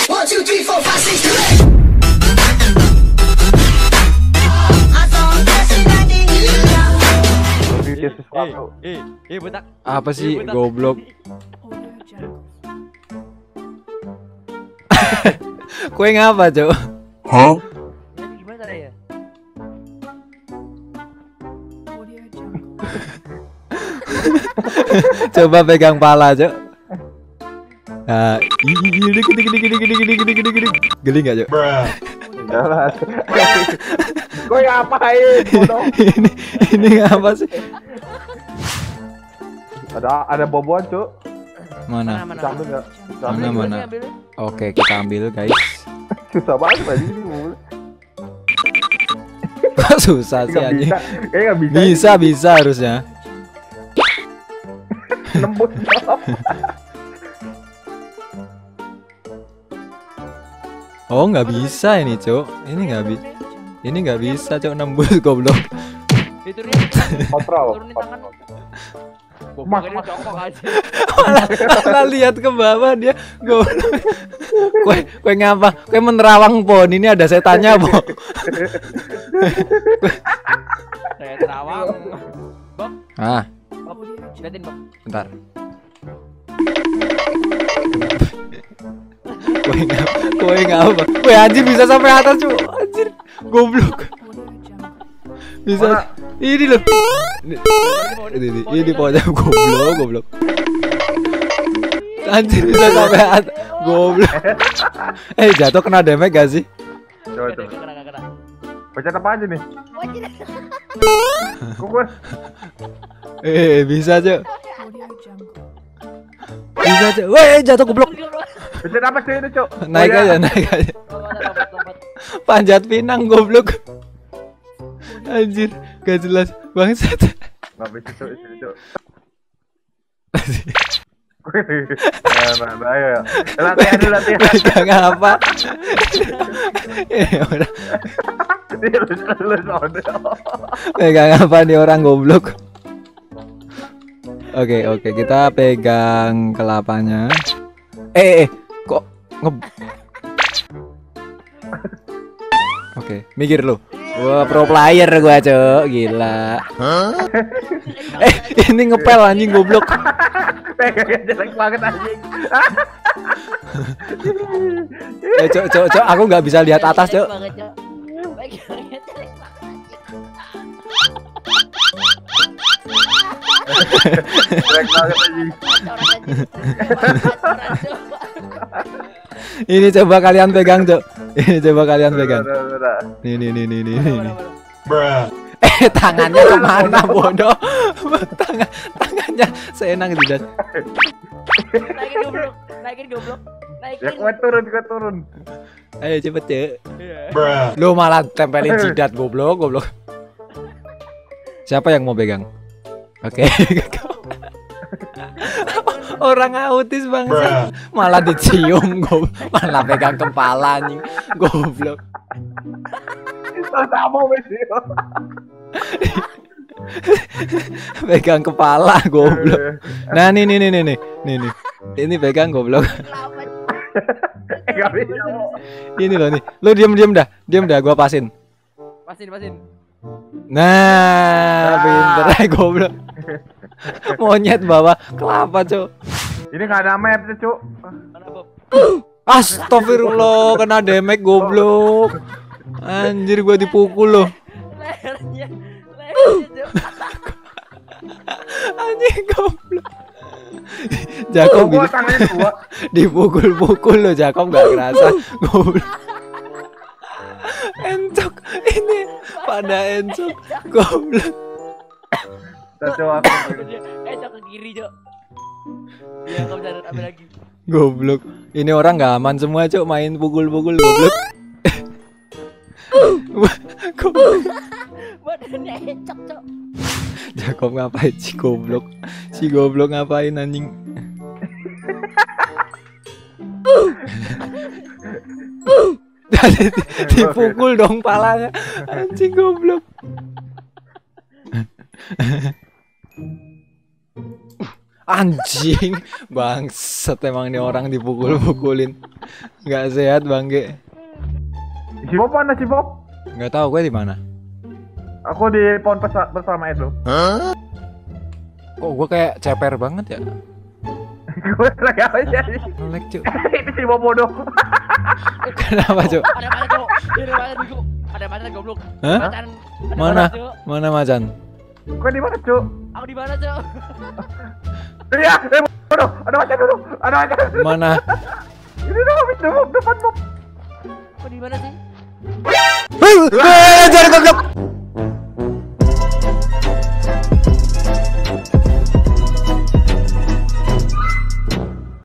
1, 2, 3, 4, 5, 6, 7. Botak. Apa sih goblok? Kue ngapa, Cok? Hah? Jadi gimana caranya? Coba pegang pala, Cok. Nah, gini. Geli nggak, Cok? Gue ngapain? Ini apa sih? Ada boboan, Cuk. Mana? Bisa ambil nggak? Bisa ambil. Mana? Oke, kita ambil, guys. Susah banget tadi ini. Kok susah sih Nggak anjing? bisa. Kayaknya nggak bisa. Bisa harusnya. Nembus. Oh, nggak bisa ini, Cok. Ini nggak bisa, Cok, nembus goblok. Itu dia. Kontrol. Turunin tangan. Mas, Gua jongkok aja. Malah lihat ke bawah dia goblok. Kue ngapa? Kue menerawang, Pon. Ini ada setannya, Po. Saya terawang. Bob, Ah, Bob. Liatin, Bob. bentar. Kue ngapa? Kue anjir bisa sampai atas, Cuk. Anjir, goblok. Bisa. Ini loh. Ini pokoknya goblok. Anjir bisa sampai atas. Goblok. Jatuh kena damage gak sih? Coba. Kena. Baca apa aja nih? Kok gue? Bisa, Cuk. Bisa, Cuk. Weh, jatuh goblok. Baca apa sih ini, Cuk? Naik aja. Lompat. Panjat pinang goblok. Anjir, gak jelas bangsat. Nggak bisa, Cuk. Sini, Cuk. Nah, ayo. Latihan dulu, latihan. Pegang apa? Udah. Lu Pegang apa nih orang goblok? Oke, kita pegang kelapanya. Kok Oke, mikir lu. Wah, pro player gua, Cok. Gila. Ini ngepel anjing goblok. Pegangnya jelek banget anjing. Cok, aku nggak bisa lihat atas, Cok. Jelek banget anjing. Ini coba kalian pegang, Cok. Ini coba kalian pegang. Udah. Nih. Tangannya kemana, bodoh? Tangannya seenak tidak. Naikin goblok. Ya gue turun. Ayo cepet, Cek. Lu malah tempelin jidat goblok. Siapa yang mau pegang? Oke. Orang autis bangsa malah dicium, malah pegang kepala anjing goblok. Sama video. Pegang kepala goblok. Nah, nih. Ini pegang goblok. Enggak bisa. Ini loh nih. Lu diam dah, gua pasin. Pasin. Nah, pinter aja goblok. Monyet bawa kelapa, Cok. Ini nggak ada map tuh, Cuk. Mana, Bob? Astagfirullah, kena damage goblok. Anjir, gua dipukul loh. Lehernya, Cuk. Anjing goblok. Jakob Gua tangannya dua. dipukul-pukul loh, Jakob gak kerasa. Goblok. Encok ini pada encok goblok. Coba aku. Cok ke kiri, Cok. Ya, kamu bisa ambil lagi. Goblok. Ini orang gak aman semua, Cok, main pukul-pukul goblok. Goblok. Badannya encok, Cok. Jakob ngapain sih goblok? Si goblok ngapain anjing? Dipukul dong palanya. Anjing goblok. Anjing bangsat emang nih orang dipukul-pukulin. Nggak sehat Bangke. Si Bob mana si Bob? Nggak tahu gue di mana. Aku di pohon bersama Edo. Kok gue kayak ceper banget ya? Gue lagi apa sih? Ngelek Cuk. Itu si Bob bodoh. Kenapa Cuk? Ada mana Cuk? Ada mana Bigo? Ada mana goblok? Hah? Macan. Ada Mana? Cuk? Mana Macan? Gue di mana, Cuk? Aku di mana Cuk? Iya, bodoh. Ada macan dulu. Ada macan. Mana? Ini itu depan Bob. Aku di mana sih? Jangan goblok.